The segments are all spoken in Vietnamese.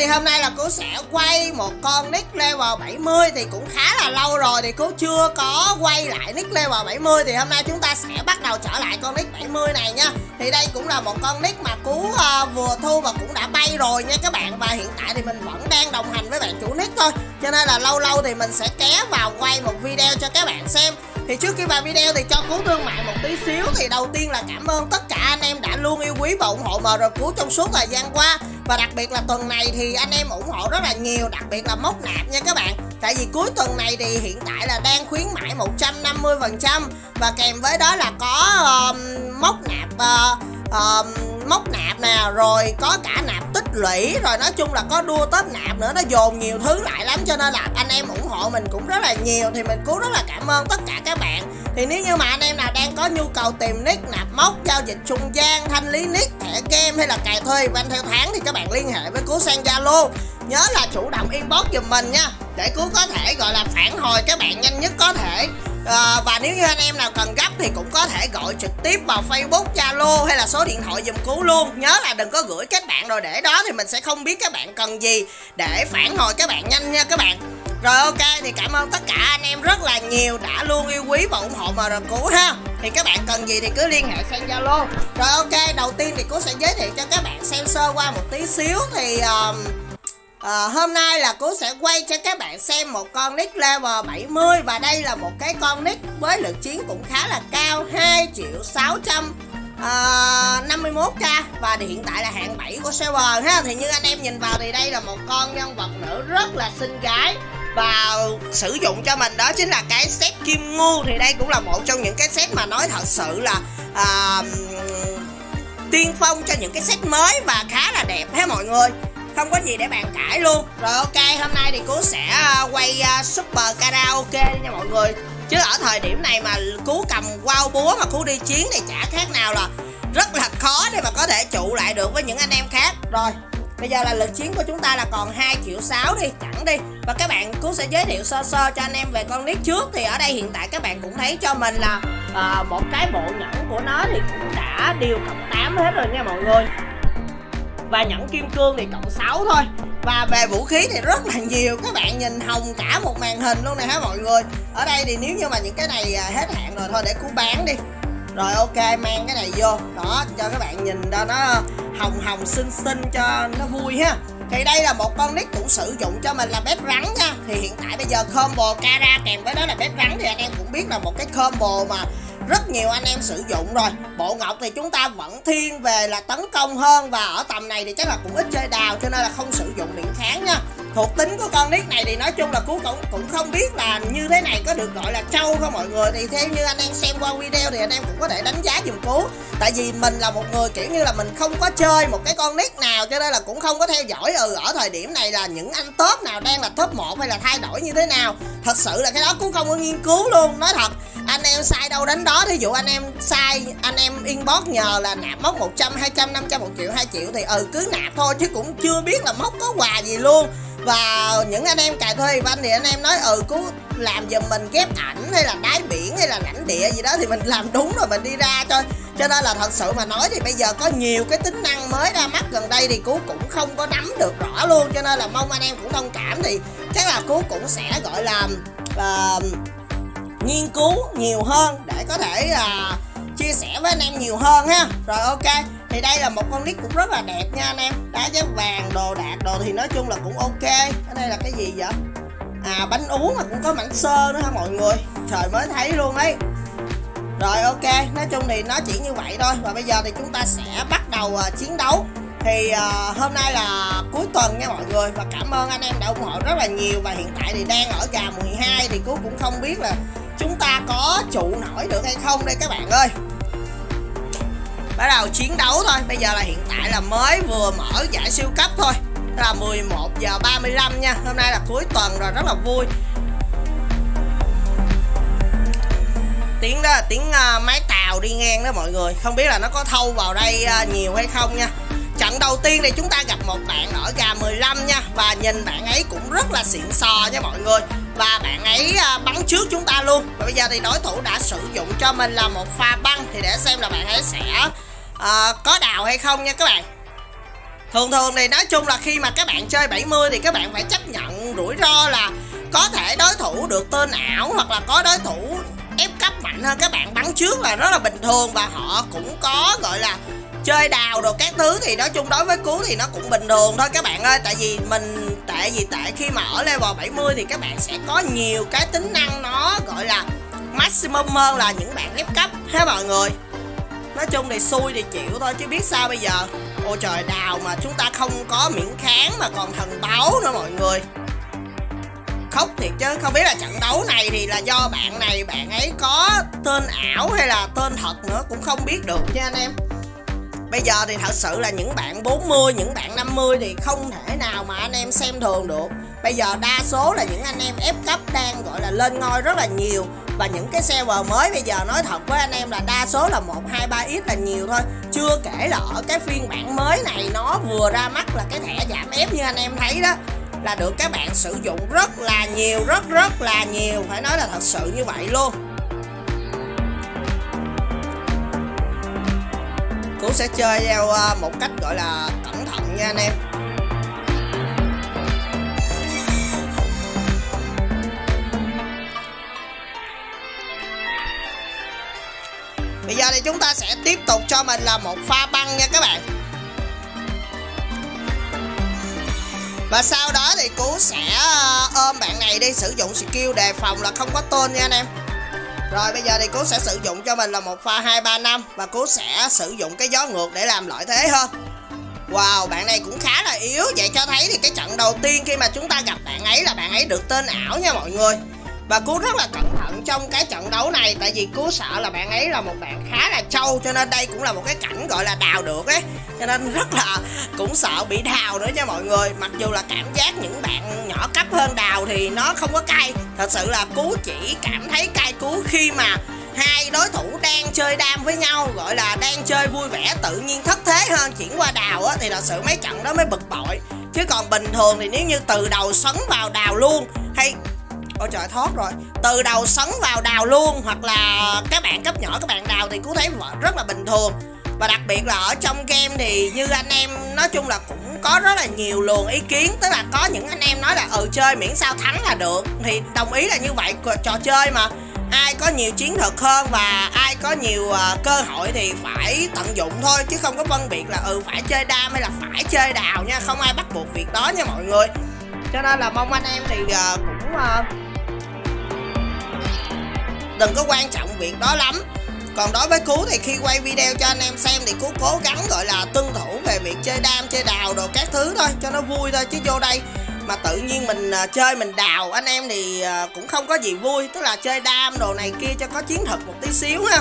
hôm nay là cô sẽ quay một con nick level 70. Thì cũng khá là lâu rồi thì cô chưa có quay lại nick level 70. Thì hôm nay chúng ta sẽ bắt đầu trở lại con nick 70 này nha. Thì đây cũng là một con nick mà Cú vừa thu và cũng đã bay rồi nha các bạn. Và hiện tại thì mình vẫn đang đồng hành với bạn chủ nick thôi, cho nên là lâu lâu thì mình sẽ ké vào quay một video cho các bạn xem. Thì trước khi vào video thì cho Cú thương mại một tí xíu. Thì đầu tiên là cảm ơn tất cả anh em đã luôn yêu quý và ủng hộ MR Cú trong suốt thời gian qua. Và đặc biệt là tuần này thì anh em ủng hộ rất là nhiều, đặc biệt là mốc nạp nha các bạn. Tại vì cuối tuần này thì hiện tại là đang khuyến mãi 150%. Và kèm với đó là có mốc nạp nè, rồi có cả nạp tích lũy, rồi nói chung là có đua top nạp nữa, nó dồn nhiều thứ lại lắm, cho nên là anh em ủng hộ mình cũng rất là nhiều. Thì mình cũng rất là cảm ơn tất cả các bạn. Thì nếu như mà anh em nào đang có nhu cầu tìm nick, nạp mốc, giao dịch trung gian, thanh lý nick, thẻ game hay là cài thuê van theo tháng thì các bạn liên hệ với Cú sang Zalo. Nhớ là chủ động inbox giùm mình nha, để Cú có thể gọi là phản hồi các bạn nhanh nhất có thể. Và nếu như anh em nào cần gấp thì cũng có thể gọi trực tiếp vào Facebook, Zalo hay là số điện thoại giùm Cú luôn. Nhớ là đừng có gửi kết bạn rồi để đó thì mình sẽ không biết các bạn cần gì để phản hồi các bạn nhanh nha các bạn. Rồi ok, thì cảm ơn tất cả anh em rất là nhiều đã luôn yêu quý và ủng hộ MR Cú ha. Thì các bạn cần gì thì cứ liên hệ sang Zalo. Rồi ok, đầu tiên thì Cú sẽ giới thiệu cho các bạn xem sơ qua một tí xíu. Thì hôm nay là Cú sẽ quay cho các bạn xem một con nick level 70. Và đây là một cái con nick với lượng chiến cũng khá là cao, 2.651k. Và hiện tại là hạng 7 của server ha. Thì như anh em nhìn vào thì đây là một con nhân vật nữ rất là xinh gái. Và sử dụng cho mình đó chính là cái set Kim Ngưu. Thì đây cũng là một trong những cái set mà nói thật sự là tiên phong cho những cái set mới và khá là đẹp ha mọi người, không có gì để bàn cãi luôn. Rồi ok, hôm nay thì Cú sẽ quay super karaoke nha mọi người. Chứ ở thời điểm này mà Cú cầm wow búa mà Cú đi chiến thì chả khác nào là rất là khó để mà có thể trụ lại được với những anh em khác. Rồi bây giờ là lực chiến của chúng ta là còn 2.600.000 đi, chẳng đi. Và các bạn, Cú sẽ giới thiệu sơ sơ cho anh em về con nick trước. Thì ở đây hiện tại các bạn cũng thấy cho mình là một cái bộ nhẫn của nó thì cũng đã điều cộng 8 hết rồi nha mọi người. Và nhẫn kim cương thì cộng 6 thôi. Và về vũ khí thì rất là nhiều. Các bạn nhìn hồng cả một màn hình luôn này ha mọi người. Ở đây thì nếu như mà những cái này hết hạn rồi thôi để Cú bán đi. Rồi ok, mang cái này vô. Đó, cho các bạn nhìn đó, nó hồng hồng xinh xinh cho nó vui ha. Thì đây là một con nick cũng sử dụng cho mình là bếp rắn nha. Thì hiện tại bây giờ combo Kara kèm với đó là bếp rắn thì anh em cũng biết là một cái combo mà rất nhiều anh em sử dụng rồi. Bộ ngọc thì chúng ta vẫn thiên về là tấn công hơn. Và ở tầm này thì chắc là cũng ít chơi đào, cho nên là không sử dụng điện kháng nha. Thuộc tính của con nick này thì nói chung là Cú cũng không biết là như thế này có được gọi là trâu không mọi người. Thì theo như anh em xem qua video thì anh em cũng có thể đánh giá giùm Cú. Tại vì mình là một người kiểu như là mình không có chơi một cái con nick nào, cho nên là cũng không có theo dõi ở thời điểm này là những anh top nào đang là top 1 hay là thay đổi như thế nào. Thật sự là cái đó Cú không có nghiên cứu luôn. Nói thật, anh em sai đâu đánh đó. Thí dụ anh em sai, anh em inbox nhờ là nạp mốc 100, 200, 500, 1 triệu, 2 triệu thì cứ nạp thôi, chứ cũng chưa biết là mốc có quà gì luôn. Và những anh em cài thuê van thì anh em nói Cú làm giùm mình ghép ảnh hay là đáy biển hay là lãnh địa gì đó thì mình làm đúng rồi mình đi ra thôi. Cho nên là thật sự mà nói thì bây giờ có nhiều cái tính năng mới ra mắt gần đây thì Cú cũng không có nắm được rõ luôn. Cho nên là mong anh em cũng thông cảm. Thì chắc là Cú cũng sẽ gọi là nghiên cứu nhiều hơn để có thể chia sẻ với anh em nhiều hơn ha. Rồi ok, thì đây là một con nick cũng rất là đẹp nha anh em. Đá giáp vàng, đồ đạc đồ thì nói chung là cũng ok. Ở đây là cái gì vậy? Bánh ú mà cũng có mảnh sơ nữa ha mọi người. Trời, mới thấy luôn ấy. Rồi ok, nói chung thì nó chỉ như vậy thôi. Và bây giờ thì chúng ta sẽ bắt đầu chiến đấu. Thì hôm nay là cuối tuần nha mọi người. Và cảm ơn anh em đã ủng hộ rất là nhiều. Và hiện tại thì đang ở gà 12 thì Cú cũng không biết là chúng ta có trụ nổi được hay không đây các bạn ơi. Bắt đầu chiến đấu thôi. Bây giờ là hiện tại là mới vừa mở giải siêu cấp thôi. Đó là 11:35 nha. Hôm nay là cuối tuần rồi, rất là vui. Tiếng đó là tiếng máy tàu đi ngang đó mọi người. Không biết là nó có thâu vào đây nhiều hay không nha. Trận đầu tiên thì chúng ta gặp một bạn ở gà 15 nha. Và nhìn bạn ấy cũng rất là xịn sò nha mọi người. Và bạn ấy bắn trước chúng ta luôn. Và bây giờ thì đối thủ đã sử dụng cho mình là một pha băng. Thì để xem là bạn ấy sẽ có đào hay không nha các bạn. Thường thì nói chung là khi mà các bạn chơi 70 thì các bạn phải chấp nhận rủi ro là có thể đối thủ được tên ảo, hoặc là có đối thủ ép cấp mạnh hơn các bạn bắn trước là rất là bình thường. Và họ cũng có gọi là chơi đào đồ các thứ, thì nói chung đối với Cú thì nó cũng bình thường thôi các bạn ơi. Tại vì tại khi mà ở level 70 thì các bạn sẽ có nhiều cái tính năng nó gọi là maximum hơn là những bạn ép cấp ha mọi người. Nói chung thì xui thì chịu thôi chứ biết sao bây giờ. Ôi trời, đào mà chúng ta không có miễn kháng mà còn thần báo nữa mọi người. Khóc thiệt chứ. Không biết là trận đấu này thì là do bạn này bạn ấy có tên ảo hay là tên thật nữa cũng không biết được nha anh em. Bây giờ thì thật sự là những bạn 40, những bạn 50 thì không thể nào mà anh em xem thường được. Bây giờ đa số là những anh em ép cấp đang gọi là lên ngôi rất là nhiều. Và những cái server mới bây giờ nói thật với anh em là đa số là 1, 2, 3x là nhiều thôi. Chưa kể là ở cái phiên bản mới này nó vừa ra mắt là cái thẻ giảm ép như anh em thấy đó, là được các bạn sử dụng rất là nhiều, rất là nhiều. Phải nói là thật sự như vậy luôn. Cú sẽ chơi theo một cách gọi là cẩn thận nha anh em. Bây giờ thì chúng ta sẽ tiếp tục cho mình là một pha băng nha các bạn. Và sau đó thì Cú sẽ ôm bạn này đi, sử dụng skill đề phòng là không có tên nha anh em. Rồi bây giờ thì Cú sẽ sử dụng cho mình là một pha 2-3-5. Và Cú sẽ sử dụng cái gió ngược để làm lợi thế hơn. Wow, bạn này cũng khá là yếu. Vậy cho thấy thì cái trận đầu tiên khi mà chúng ta gặp bạn ấy là bạn ấy được tên ảo nha mọi người. Và Cú rất là cẩn thận trong cái trận đấu này. Tại vì Cú sợ là bạn ấy là một bạn khá là trâu. Cho nên đây cũng là một cái cảnh gọi là đào được ấy. Cho nên rất là cũng sợ bị đào nữa nha mọi người. Mặc dù là cảm giác những bạn nhỏ cấp hơn đào thì nó không có cay. Thật sự là Cú chỉ cảm thấy cay Cú khi mà hai đối thủ đang chơi đam với nhau, gọi là đang chơi vui vẻ tự nhiên thất thế hơn, chuyển qua đào á, thì thật sự mấy trận đó mới bực bội. Chứ còn bình thường thì nếu như từ đầu sấn vào đào luôn, hay ôi trời thoát rồi, từ đầu sấn vào đào luôn, hoặc là các bạn cấp nhỏ các bạn đào thì Cú thấy rất là bình thường. Và đặc biệt là ở trong game thì như anh em nói chung là cũng có rất là nhiều luồng ý kiến. Tức là có những anh em nói là chơi miễn sao thắng là được, thì đồng ý là như vậy, trò chơi mà ai có nhiều chiến thuật hơn và ai có nhiều cơ hội thì phải tận dụng thôi, chứ không có phân biệt là phải chơi đam hay là phải chơi đào nha. Không ai bắt buộc việc đó nha mọi người. Cho nên là mong anh em thì cũng đừng có quan trọng việc đó lắm. Còn đối với Cú thì khi quay video cho anh em xem thì Cú cố gắng gọi là tuân thủ về việc chơi đam, chơi đào đồ các thứ thôi, cho nó vui thôi. Chứ vô đây mà tự nhiên mình chơi mình đào anh em thì cũng không có gì vui. Tức là chơi đam đồ này kia cho có chiến thuật một tí xíu ha.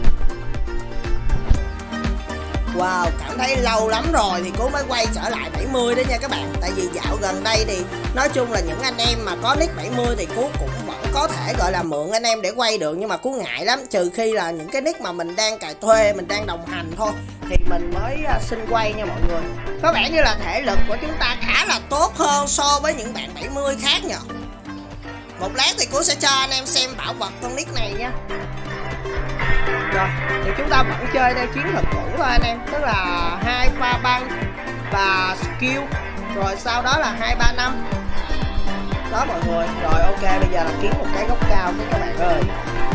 Wow, cảm thấy lâu lắm rồi thì Cú mới quay trở lại 70 đó nha các bạn. Tại vì dạo gần đây thì nói chung là những anh em mà có nick 70 thì Cú cũng vẫn có thể gọi là mượn anh em để quay được. Nhưng mà Cú ngại lắm, trừ khi là những cái nick mà mình đang cài thuê, mình đang đồng hành thôi thì mình mới xin quay nha mọi người. Có vẻ như là thể lực của chúng ta khá là tốt hơn so với những bạn 70 khác nhờ. Một lát thì Cú sẽ cho anh em xem bảo vật con nick này nha. Rồi, thì chúng ta vẫn chơi theo chiến thuật cũ thôi anh em. Tức là 2 pha băng và skill. Rồi sau đó là 2-3-5. Đó mọi người. Rồi ok, bây giờ là kiếm một cái góc cao với các bạn ơi.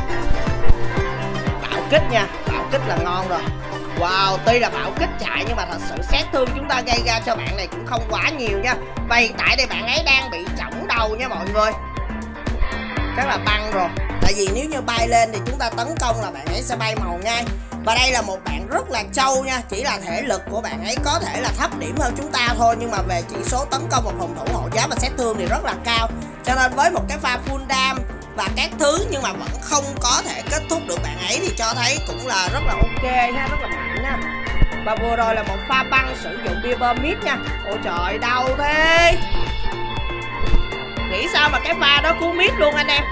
Bạo kích nha, bạo kích là ngon rồi. Wow, tuy là bạo kích chạy nhưng mà thật sự sát thương chúng ta gây ra cho bạn này cũng không quá nhiều nha. Và hiện tại thì bạn ấy đang bị chỏng đầu nha mọi người. Chắc là băng rồi. Tại vì nếu như bay lên thì chúng ta tấn công là bạn ấy sẽ bay màu ngay. Và đây là một bạn rất là trâu nha. Chỉ là thể lực của bạn ấy có thể là thấp điểm hơn chúng ta thôi, nhưng mà về chỉ số tấn công và phòng thủ hộ giáp và sát thương thì rất là cao. Cho nên với một cái pha full dam và các thứ nhưng mà vẫn không có thể kết thúc được bạn ấy thì cho thấy cũng là rất là ok ha, rất là mạnh nha. Và vừa rồi là một pha băng sử dụng Beaver Mid nha. Ôi trời, đau thế. Nghĩ sao mà cái pha đó cứu mid luôn anh em.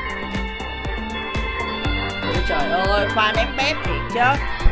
Ôi trời ơi, pha ném bếp thiệt chứ.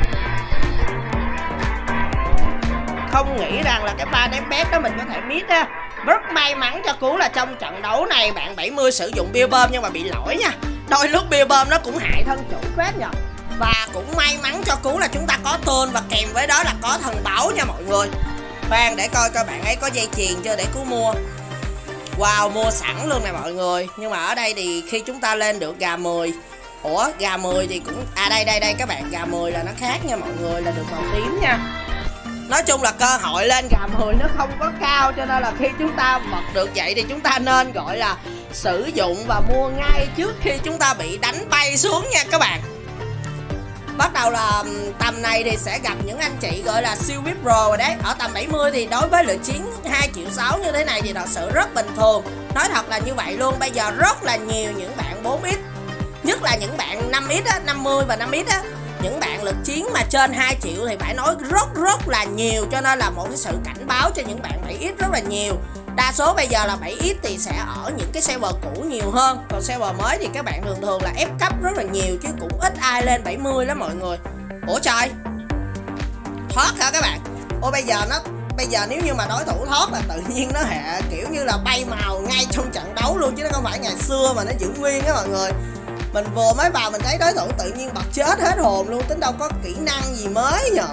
Không nghĩ rằng là cái pha ném bếp đó mình có thể mid ha. Rất may mắn cho Cú là trong trận đấu này bạn 70 sử dụng bia bơm nhưng mà bị lỗi nha. Đôi lúc bia bơm nó cũng hại thân chủ phết nhờ. Và cũng may mắn cho Cú là chúng ta có tên và kèm với đó là có thần bảo nha mọi người. Khoan để coi bạn ấy có dây chuyền chưa để Cú mua. Wow, mua sẵn luôn nè mọi người. Nhưng mà ở đây thì khi chúng ta lên được gà 10. Ủa gà 10 thì cũng... À đây các bạn, gà 10 là nó khác nha mọi người, là được màu tím nha. Nói chung là cơ hội lên gà 10 nó không có cao, cho nên là khi chúng ta bật được vậy thì chúng ta nên gọi là sử dụng và mua ngay trước khi chúng ta bị đánh bay xuống nha các bạn. Bắt đầu là tầm này thì sẽ gặp những anh chị gọi là siêu VIP Pro rồi đấy. Ở tầm 70 thì đối với lượng chiến 2.6 triệu như thế này thì thật sự rất bình thường. Nói thật là như vậy luôn. Bây giờ rất là nhiều những bạn 4x, nhất là những bạn 5x á, 50 và 5x á, những bạn lực chiến mà trên 2 triệu thì phải nói rất là nhiều. Cho nên là một cái sự cảnh báo cho những bạn 7x rất là nhiều. Đa số bây giờ là 7x thì sẽ ở những cái server cũ nhiều hơn. Còn server mới thì các bạn thường là ép cấp rất là nhiều, chứ cũng ít ai lên 70 lắm mọi người. Ủa trời, thoát hả các bạn? Ủa bây giờ nếu như mà đối thủ thoát là tự nhiên nó hệ kiểu như là bay màu ngay trong trận đấu luôn, chứ nó không phải ngày xưa mà nó giữ nguyên á mọi người. Mình vừa mới vào mình thấy đối thủ tự nhiên bật chết hết hồn luôn, tính đâu có kỹ năng gì mới nhờ.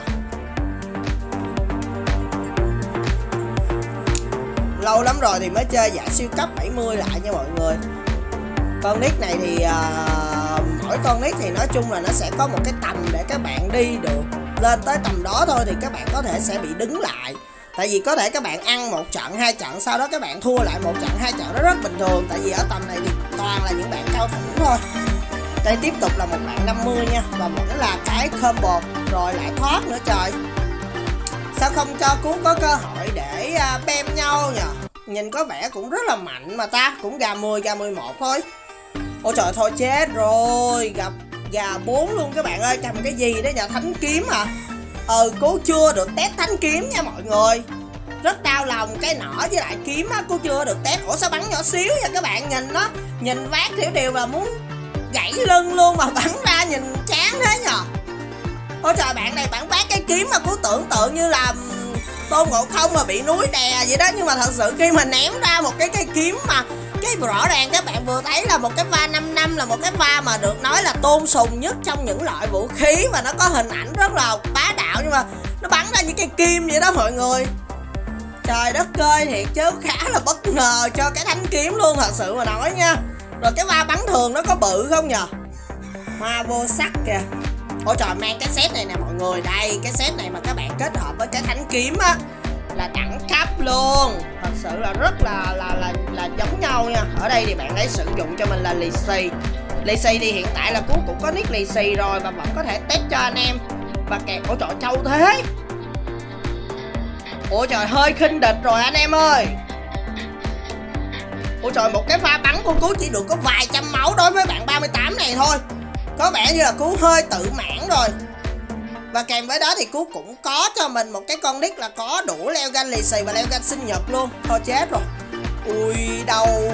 Lâu lắm rồi thì mới chơi giải siêu cấp 70 lại nha mọi người. Con nick này thì mỗi con nick thì nói chung là nó sẽ có một cái tầm để các bạn đi được. Lên tới tầm đó thôi thì các bạn có thể sẽ bị đứng lại. Tại vì có thể các bạn ăn 1 trận 2 trận, sau đó các bạn thua lại 1 trận 2 trận, nó rất bình thường. Tại vì ở tầm này thì toàn là những bạn cao thủ thôi. Đây tiếp tục là một bạn 50 nha. Và vẫn là cái combo rồi lại thoát nữa trời. Sao không cho Cú có cơ hội để bem nhau nhờ? Nhìn có vẻ cũng rất là mạnh mà ta. Cũng gà 10, gà 11 thôi. Ôi trời thôi chết rồi. Gặp gà 4 luôn các bạn ơi. Cầm cái gì đấy nhờ, thánh kiếm à? Cú chưa được test thánh kiếm nha mọi người. Rất đau lòng, cái nỏ với lại kiếm á, Cú chưa được test. Ủa sao bắn nhỏ xíu nha các bạn, nhìn nó, nhìn vác thiểu điều là muốn gãy lưng luôn mà bắn ra nhìn chán thế nhờ. Ôi trời, bạn này bạn vác cái kiếm mà Cú tưởng tượng như là Tôn Ngộ Không mà bị núi đè vậy đó. Nhưng mà thật sự khi mà ném ra một cái kiếm mà cái rõ ràng các bạn vừa thấy là một cái va 5 năm, là một cái va mà được nói là tôn sùng nhất trong những loại vũ khí, và nó có hình ảnh rất là bá đạo, nhưng mà nó bắn ra những cây kim vậy đó mọi người. Trời đất ơi, thiệt chứ khá là bất ngờ cho cái thanh kiếm luôn, thật sự mà nói nha. Rồi cái va bắn thường nó có bự không nhờ? Hoa vô sắc kìa. Ôi trời, mang cái set này nè mọi người. Đây, cái set này mà các bạn kết hợp với cái thánh kiếm á là đẳng cấp luôn. Thật sự là rất là giống nhau nha. Ở đây thì bạn ấy sử dụng cho mình là lì xì. Lì xì thì hiện tại là Cú cũng có nick lì xì rồi và vẫn có thể test cho anh em. Và kèm, ôi trời trâu thế. Ôi trời, hơi khinh địch rồi anh em ơi. Ôi trời, một cái pha bắn của Cú chỉ được có vài trăm máu đối với bạn 38 này thôi. Có vẻ như là Cú hơi tự mãn rồi. Và kèm với đó thì Cú cũng có cho mình một cái con nick là có đủ leo ganh lì xì và leo ganh sinh nhật luôn. Thôi chết rồi. Ui đâu.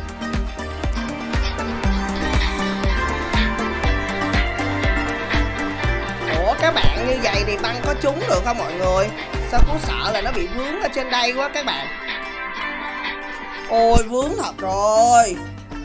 Ủa các bạn, như vậy thì băng có trúng được không mọi người? Sao Cú sợ là nó bị vướng ở trên đây quá các bạn. Ôi vướng thật rồi.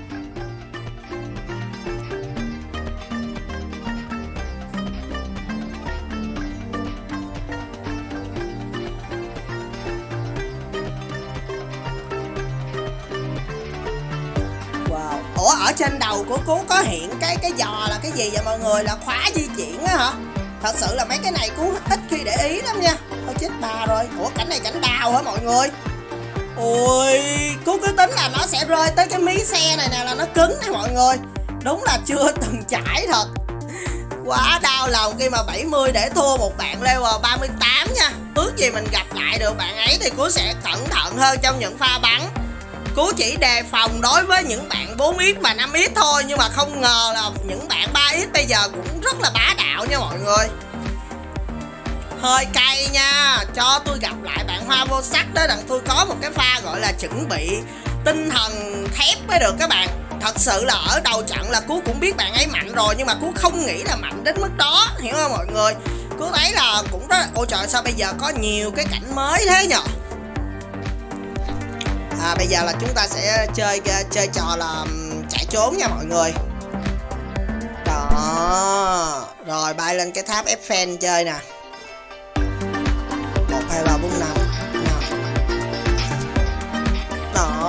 Ủa ở trên đầu của Cú có hiện cái giò là cái gì vậy mọi người? Là khóa di chuyển á hả? Thật sự là mấy cái này Cú ít khi để ý lắm nha. Thôi chết bà rồi. Ủa cảnh này cảnh đào hả mọi người? Ôi Cú cứ tính là nó sẽ rơi tới cái mí xe này nè là nó cứng nè mọi người. Đúng là chưa từng trải thật. Quá đau lòng khi mà 70 để thua một bạn level 38 nha. Ước gì mình gặp lại được bạn ấy thì Cú sẽ cẩn thận hơn trong những pha bắn. Cú chỉ đề phòng đối với những bạn 4x và 5x thôi. Nhưng mà không ngờ là những bạn 3x bây giờ cũng rất là bá đạo nha mọi người. Hơi cay nha. Cho tôi gặp lại bạn Hoa vô sắc đó, đặng tôi có một cái pha gọi là chuẩn bị tinh thần thép mới được các bạn. Thật sự là ở đầu trận là Cú cũng biết bạn ấy mạnh rồi, nhưng mà Cú không nghĩ là mạnh đến mức đó, hiểu không mọi người? Cú thấy là cũng rất là... Ôi trời, sao bây giờ có nhiều cái cảnh mới thế nhờ? Bây giờ là chúng ta sẽ chơi trò là chạy trốn nha mọi người. Đó. Rồi bay lên cái tháp Eiffel chơi nè. 1, 2, 3, 4, 5.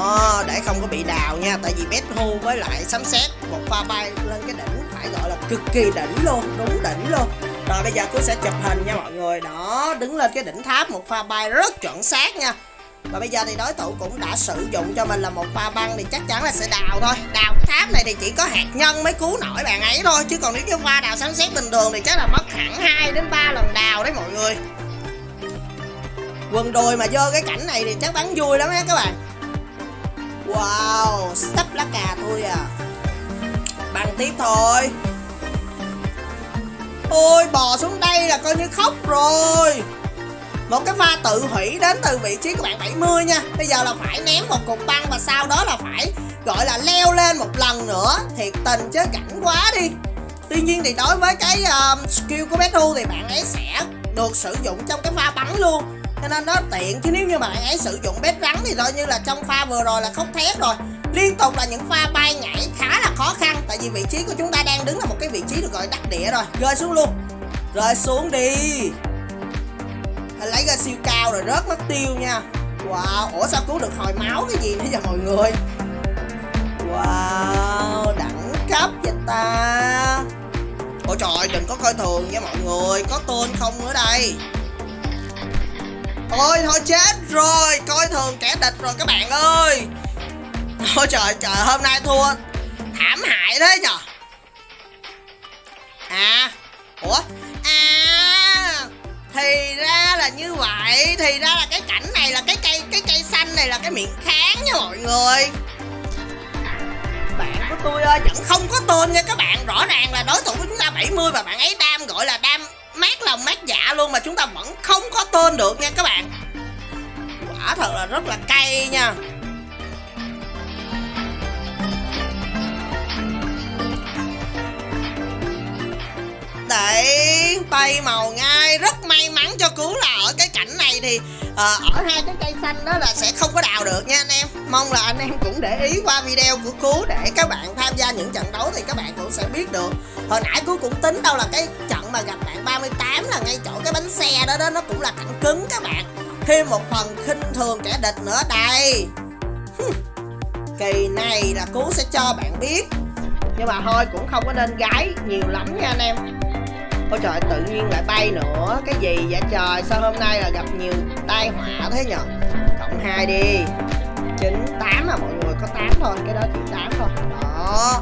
Đó, để không có bị đào nha. Tại vì Bét-Hu với lại sấm sét một pha bay lên cái đỉnh phải gọi là cực kỳ đỉnh luôn, đúng đỉnh luôn. Rồi bây giờ Cú sẽ chụp hình nha mọi người. Đó, đứng lên cái đỉnh tháp một pha bay rất chuẩn xác nha. Và bây giờ thì đối thủ cũng đã sử dụng cho mình là một pha băng thì chắc chắn là sẽ đào thôi. Đào cái tháp này thì chỉ có hạt nhân mới cứu nổi bạn ấy thôi. Chứ còn nếu như pha đào sấm sét bình thường thì chắc là mất hẳn 2 đến 3 lần đào đấy mọi người. Quần đùi mà vô cái cảnh này thì chắc bắn vui lắm á các bạn. Wow, sắp lá cà tôi à. Băng tiếp thôi. Ôi bò xuống đây là coi như khóc rồi. Một cái pha tự hủy đến từ vị trí của bạn 70 nha. Bây giờ là phải ném một cục băng và sau đó là phải gọi là leo lên một lần nữa. Thiệt tình chứ cảnh quá đi. Tuy nhiên thì đối với cái skill của Bét-Hu thì bạn ấy sẽ được sử dụng trong cái pha bắn luôn. Cho nên nó tiện, chứ nếu như mà bạn ấy sử dụng bét rắn thì coi như là trong pha vừa rồi là khóc thét rồi. Liên tục là những pha bay nhảy khá là khó khăn. Tại vì vị trí của chúng ta đang đứng là một cái vị trí được gọi đắc địa rồi. Rơi xuống luôn. Rơi xuống đi. Lấy ra siêu cao rồi rớt mất tiêu nha. Wow, ủa sao cứu được hồi máu cái gì nữa vậy mọi người. Wow, đẳng cấp vậy ta. Ôi trời, đừng có coi thường nha mọi người. Có tên không ở đây. Ôi thôi chết rồi. Coi thường kẻ địch rồi các bạn ơi. Ôi trời trời, hôm nay thua thảm hại thế nhờ. À, ủa thì ra là như vậy. Thì ra là cái cảnh này là cái cây xanh này là cái miệng kháng nha mọi người. Bạn của tôi ơi, vẫn không có tên nha các bạn. Rõ ràng là đối thủ của chúng ta 70 và bạn ấy đam gọi là đam mát lòng mát dạ luôn mà chúng ta vẫn không có tên được nha các bạn. Quả thật là rất là cay nha. Đấy, tay màu ngay. Rất may mắn cho Cú là ở cái cảnh này thì ở hai cái cây xanh đó là sẽ không có đào được nha anh em. Mong là anh em cũng để ý qua video của Cú để các bạn tham gia những trận đấu thì các bạn cũng sẽ biết được. Hồi nãy Cú cũng tính đâu là cái trận mà gặp bạn 38 là ngay chỗ cái bánh xe đó đó, nó cũng là cảnh cứng các bạn. Thêm một phần khinh thường kẻ địch nữa đây. Kỳ này là Cú sẽ cho bạn biết. Nhưng mà thôi cũng không có nên gái nhiều lắm nha anh em. Ôi trời, tự nhiên lại bay nữa. Cái gì vậy trời, sao hôm nay là gặp nhiều tai họa thế nhờ. Cộng 2 đi. 9, 8 à mọi người, có 8 thôi. Cái đó chỉ 8 thôi. Đó.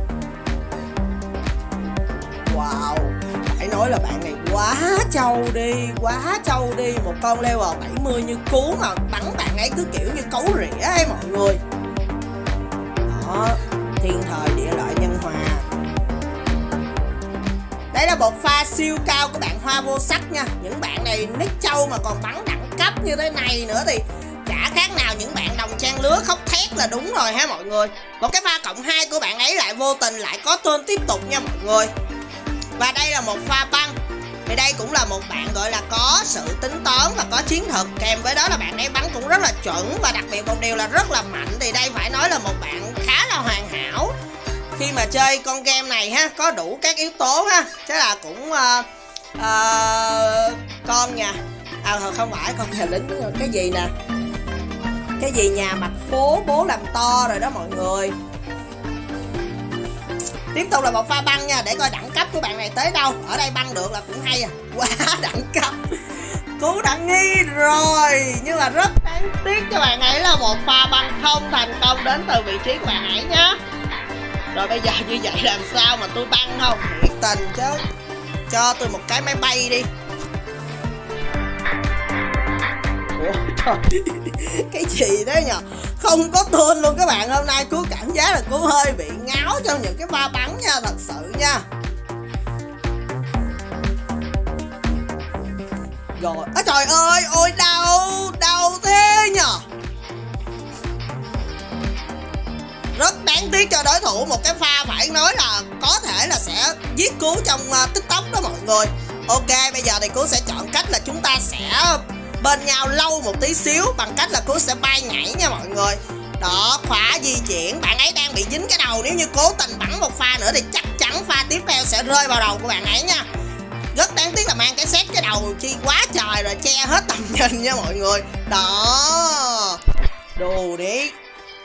Wow, phải nói là bạn này quá trâu đi. Quá trâu đi. Một con level 70 như Cú mà bắn bạn ấy cứ kiểu như cấu rỉa ấy mọi người. Đó, thiên thời địa lợi nhân hòa. Đây là một pha siêu cao của bạn Hoa Vô Sắc nha. Những bạn này nick trâu mà còn bắn đẳng cấp như thế này nữa thì chả khác nào những bạn đồng trang lứa khóc thét là đúng rồi ha mọi người. Một cái pha cộng 2 của bạn ấy lại vô tình lại có tên tiếp tục nha mọi người. Và đây là một pha băng. Thì đây cũng là một bạn gọi là có sự tính toán và có chiến thuật. Kèm với đó là bạn ấy bắn cũng rất là chuẩn. Và đặc biệt một điều là rất là mạnh. Thì đây phải nói là một bạn khá là hoàn hảo khi mà chơi con game này ha, có đủ các yếu tố ha. Chứ là cũng con nhà không phải con nhà lính, cái gì nè, cái gì nhà mặt phố bố làm to rồi đó mọi người. Tiếp tục là một pha băng nha, để coi đẳng cấp của bạn này tới đâu. Ở đây băng được là cũng hay à. Quá đẳng cấp. Cú đã nghi rồi. Nhưng mà rất đáng tiếc cho bạn ấy là một pha băng không thành công đến từ vị trí của bạn ấy nhá. Rồi bây giờ như vậy làm sao mà tôi băng không? Thiệt tình chứ. Cho tôi một cái máy bay đi. Ủa trời. Cái gì thế nhờ. Không có tên luôn các bạn. Hôm nay Cú cảm giác là Cú hơi bị ngáo trong những cái pha bắn nha. Thật sự nha. Rồi. Trời ơi. Ôi đau. Đau thế nhờ. Rất đáng tiếc cho đối thủ. Một cái pha phải nói là có thể là sẽ giết Cú trong TikTok đó mọi người. Ok, bây giờ thì Cú sẽ chọn cách là chúng ta sẽ bên nhau lâu một tí xíu bằng cách là Cú sẽ bay nhảy nha mọi người. Đó, khóa di chuyển. Bạn ấy đang bị dính cái đầu. Nếu như cố tình bắn một pha nữa thì chắc chắn pha tiếp theo sẽ rơi vào đầu của bạn ấy nha. Rất đáng tiếc là mang cái set cái đầu chi quá trời rồi, che hết tầm nhìn nha mọi người. Đó. Đồ đi.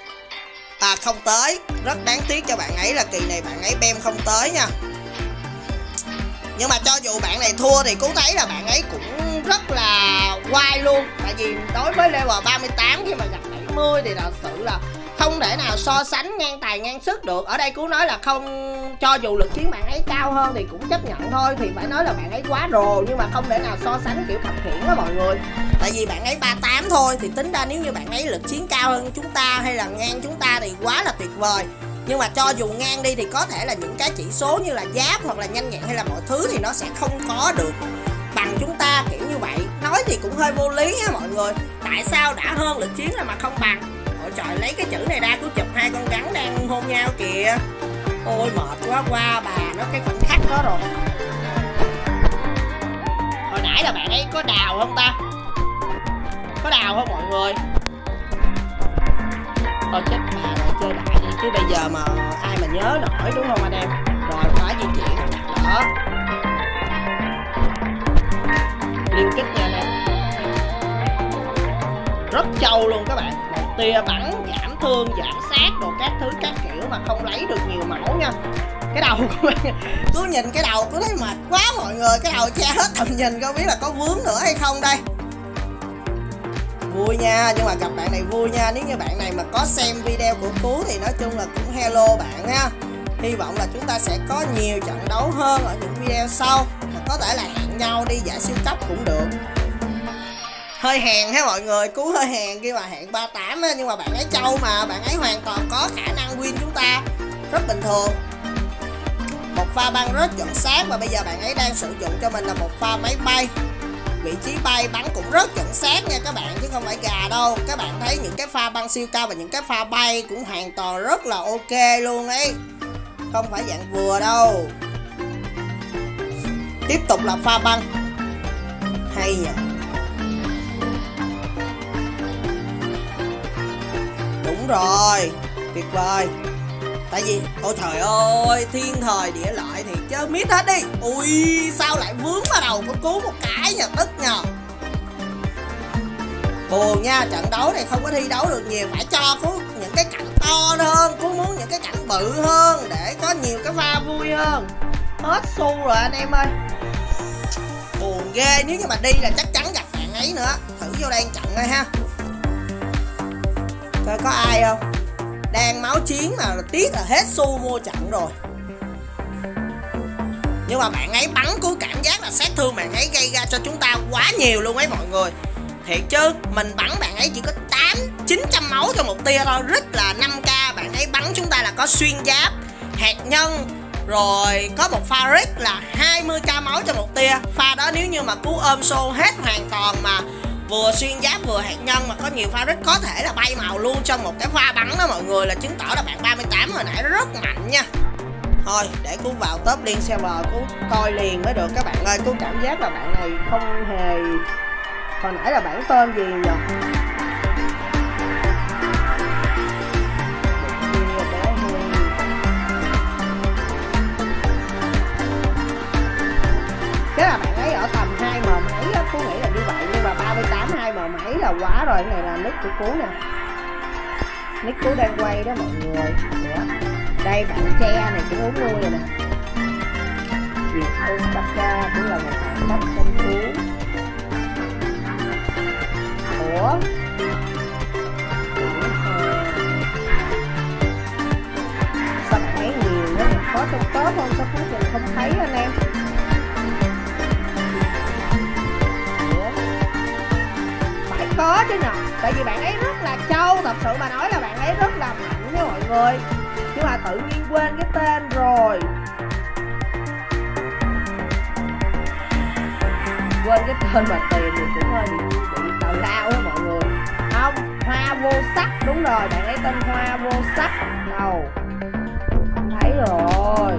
không tới. Rất đáng tiếc cho bạn ấy là kỳ này bạn ấy bem không tới nha. Nhưng mà cho dù bạn này thua thì cũng thấy là bạn ấy cũng rất là oai luôn. Tại vì đối với level 38 khi mà gặp 70 thì thật sự là không thể nào so sánh ngang tài ngang sức được. Ở đây Cú nói là không, cho dù lực chiến bạn ấy cao hơn thì cũng chấp nhận thôi. Thì phải nói là bạn ấy quá rồ, nhưng mà không thể nào so sánh kiểu khập khiễng đó mọi người. Tại vì bạn ấy 38 thôi, thì tính ra nếu như bạn ấy lực chiến cao hơn chúng ta hay là ngang chúng ta thì quá là tuyệt vời. Nhưng mà cho dù ngang đi thì có thể là những cái chỉ số như là giáp hoặc là nhanh nhẹn hay là mọi thứ thì nó sẽ không có được bằng chúng ta, kiểu như vậy. Nói thì cũng hơi vô lý á mọi người. Tại sao đã hơn lực chiến là mà không bằng? Ôi trời, lấy cái chữ này ra cứ chụp hai con rắn đang hôn nhau kìa. Ôi mệt quá, qua bà nó cái khoảnh khắc đó rồi. Hồi nãy là bạn ấy có đào không ta? Có đào không mọi người? Thôi chết bà rồi, chơi đại đi chứ bây giờ mà ai mà nhớ nổi, đúng không anh em? Rồi phải di chuyển đó, liên kích nha anh em. Rất trâu luôn các bạn. Một tia bắn giảm thương giảm sát đồ các thứ các kiểu mà không lấy được nhiều máu nha. Cái đầu của mình cứ nhìn cái đầu cứ thấy mệt quá mọi người. Cái đầu che hết tầm nhìn, không biết là có vướng nữa hay không đây. Vui nha, nhưng mà gặp bạn này vui nha. Nếu như bạn này mà có xem video của Cú thì nói chung là cũng hello bạn ha. Hy vọng là chúng ta sẽ có nhiều trận đấu hơn ở những video sau. Mà có thể là hẹn nhau đi giải siêu cấp cũng được. Hơi hèn ha mọi người, Cú hơi hèn khi mà hẹn 38 á. Nhưng mà bạn ấy trâu mà, bạn ấy hoàn toàn có khả năng win chúng ta. Rất bình thường. Một pha băng rất chuẩn xác. Và bây giờ bạn ấy đang sử dụng cho mình là một pha máy bay. Vị trí bay bắn cũng rất chuẩn xác nha các bạn, chứ không phải gà đâu. Các bạn thấy những cái pha băng siêu cao và những cái pha bay cũng hoàn toàn rất là ok luôn ấy. Không phải dạng vừa đâu. Tiếp tục là pha băng. Hay nhỉ. Đúng rồi, tuyệt vời. Tại vì, ôi trời ơi, thiên thời địa lợi thì chơi mít hết đi. Ui, sao lại vướng vào đầu của Cú một cái nha, tức nhờ. Buồn nha, trận đấu này không có thi đấu được nhiều. Phải cho Cú những cái cảnh to hơn. Cú muốn những cái cảnh bự hơn để có nhiều cái pha vui hơn. Hết xu rồi anh em ơi. Buồn ghê, nếu như mà đi là chắc chắn gặp bạn ấy nữa. Thử vô đây trận thôi ha. Coi có ai không. Đang máu chiến mà tiếc là hết xu mua trận rồi. Nhưng mà bạn ấy bắn Cú cảm giác là sát thương bạn ấy gây ra cho chúng ta quá nhiều luôn ấy mọi người. Thiệt chứ, mình bắn bạn ấy chỉ có 800-900 máu cho một tia thôi, rất là 5k. Bạn ấy bắn chúng ta là có xuyên giáp, hạt nhân, rồi có một pha rick là 20k máu cho một tia. Pha đó nếu như mà Cú ôm xô hết hoàn toàn mà vừa xuyên giáp vừa hạt nhân mà có nhiều pha rick có thể là bay màu luôn trong một cái pha bắn đó mọi người, là chứng tỏ là bạn 38 hồi nãy rất mạnh nha. Thôi để Cú vào top liên server Cú coi liền mới được các bạn ơi. Cú cảm giác là bạn này không hề, hồi nãy là bản tên gì nhỉ? Cái là bạn ấy ở tầm 2m mấy á, Cú nghĩ là như vậy. Nhưng mà 38 2m mấy là quá rồi. Cái này là nick của Cú nè. Nick Cú đang quay đó mọi người. Ủa? Đây bạn tre này cũng uống luôn rồi nè. Việt Osaka cũng là một hạng cấp trong Cú. Ủa? Sao bạn ấy nhiều quá nhỉ? Có trong top không? Sao Cú mình không thấy anh em? Có chứ nhờ. Tại vì bạn ấy rất là trâu. Thật sự mà nói là bạn ấy rất là mạnh nha mọi người. Nhưng mà tự nhiên quên cái tên rồi. Quên cái tên mà tiền thì cũng hơi bị tào lao đó mọi người. Không, Hoa Vô Sắc. Đúng rồi, bạn ấy tên Hoa Vô Sắc. Đâu không thấy rồi.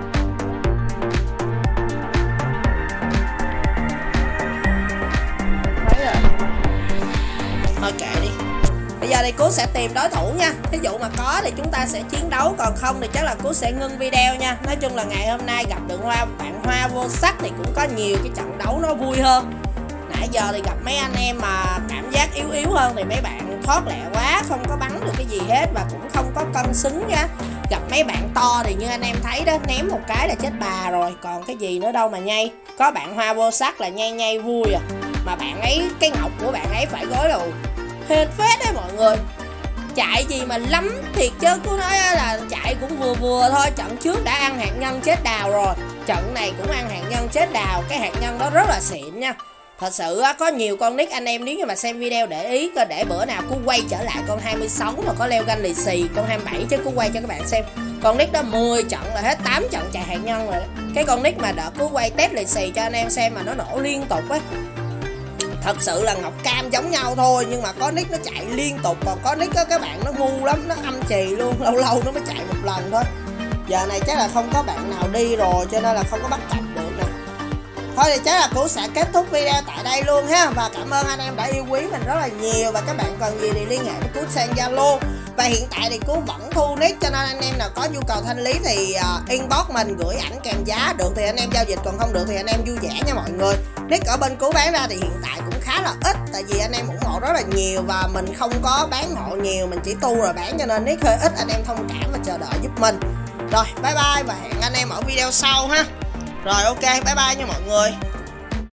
Thôi kệ đi. Bây giờ thì Cú sẽ tìm đối thủ nha. Ví dụ mà có thì chúng ta sẽ chiến đấu, còn không thì chắc là Cú sẽ ngưng video nha. Nói chung là ngày hôm nay gặp được bạn Hoa Vô Sắc thì cũng có nhiều cái trận đấu nó vui hơn. Nãy giờ thì gặp mấy anh em mà cảm giác yếu yếu hơn thì mấy bạn thoát lẹ quá, không có bắn được cái gì hết và cũng không có cân xứng nha. Gặp mấy bạn to thì như anh em thấy đó, ném một cái là chết bà rồi, còn cái gì nữa đâu mà nhây. Có bạn hoa vô sắc là nhây vui à, mà bạn ấy, cái ngọc của bạn ấy phải gối đầu hên phết đấy mọi người. Chạy gì mà lắm thiệt chứ, cứ nói là chạy cũng vừa thôi. Trận trước đã ăn hạt nhân chết đào rồi, trận này cũng ăn hạt nhân chết đào. Cái hạt nhân đó rất là xịn nha. Thật sự có nhiều con nick anh em nếu như mà xem video để ý coi, để bữa nào cứ quay trở lại con 26 mà có leo ganh lì xì, con 27 chứ cứ quay cho các bạn xem. Con nick đó 10 trận là hết 8 trận chạy hạt nhân rồi. Cái con nick mà đợt cứ quay test lì xì cho anh em xem mà nó nổ liên tục á. Thật sự là ngọc cam giống nhau thôi, nhưng mà có nick nó chạy liên tục, còn có nick đó các bạn nó ngu lắm, nó âm trì luôn, lâu lâu nó mới chạy một lần thôi. Giờ này chắc là không có bạn nào đi rồi cho nên là không có bắt cặp được nè. Thôi thì chắc là Cú sẽ kết thúc video tại đây luôn ha. Và cảm ơn anh em đã yêu quý mình rất là nhiều. Và các bạn cần gì thì liên hệ với Cú sang Zalo. Và hiện tại thì Cú vẫn thu nick, cho nên anh em nào có nhu cầu thanh lý thì inbox mình gửi ảnh kèm giá. Được thì anh em giao dịch, còn không được thì anh em vui vẻ nha mọi người. Nick ở bên Cú bán ra thì hiện tại cũng khá là ít, tại vì anh em ủng hộ rất là nhiều và mình không có bán hộ nhiều, mình chỉ tu rồi bán, cho nên nick hơi ít, anh em thông cảm và chờ đợi giúp mình. Rồi bye bye và hẹn anh em ở video sau ha. Rồi ok, bye bye nha mọi người.